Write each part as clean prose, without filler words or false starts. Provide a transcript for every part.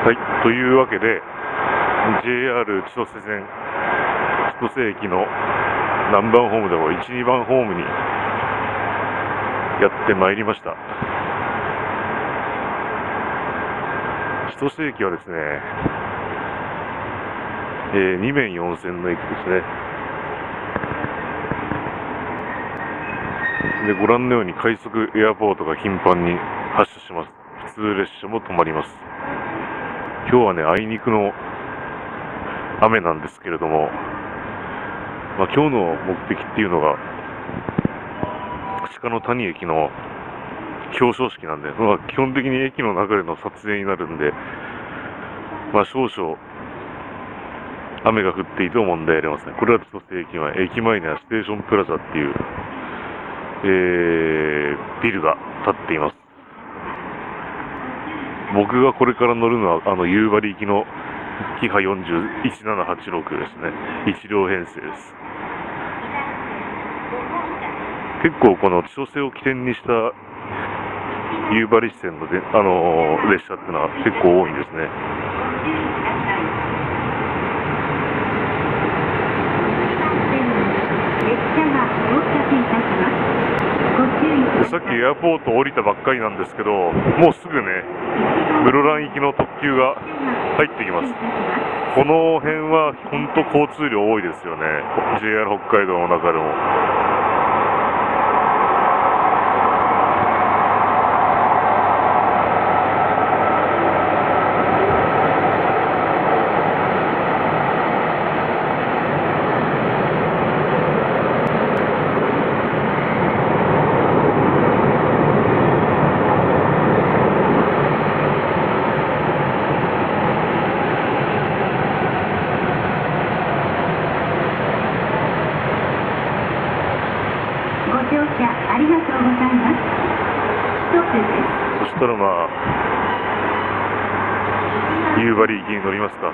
はい、というわけで JR 千歳線千歳駅の何番ホームでも1、2番ホームにやってまいりました。千歳駅はですね、2面4線の駅ですね。で、ご覧のように快速エアポートが頻繁に発車します。普通列車も止まります。今日はね、あいにくの雨なんですけれども、今日の目的っていうのが鹿の谷駅の表彰式なんで、基本的に駅の中での撮影になるんで、少々雨が降っていても問題ありません。これは千歳駅前、駅前にはステーションプラザっていう、ビルが建っています。僕がこれから乗るのは夕張行きのキハ40 1786ですね。1両編成です。結構この千歳を起点にした夕張支線の列車っていうのは結構多いんですね。さっきエアポート降りたばっかりなんですけど、もうすぐね、室蘭行きの特急が入ってきます。この辺は本当交通量多いですよね。JR 北海道の中でも。 ありがとうございます。 そしたら夕張行きに乗りますか。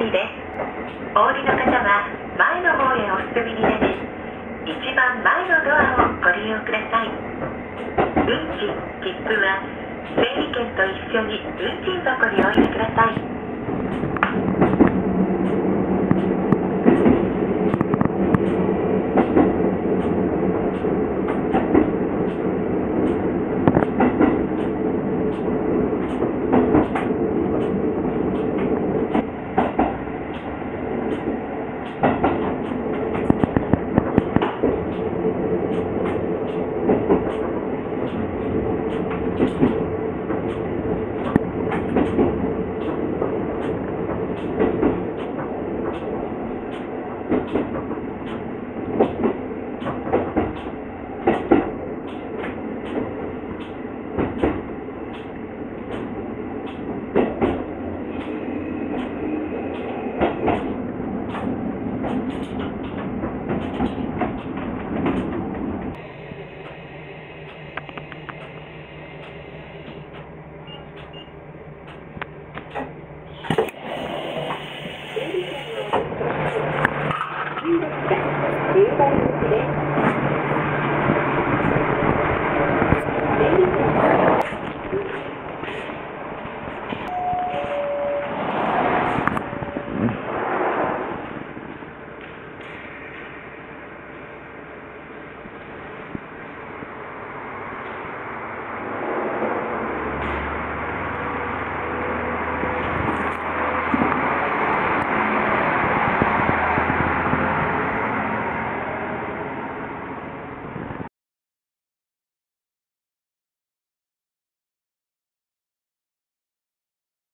りです。お降りの方は前の方へお進みになり、一番前のドアをご利用ください。運賃・切符は整理券と一緒に運賃箱にお入れ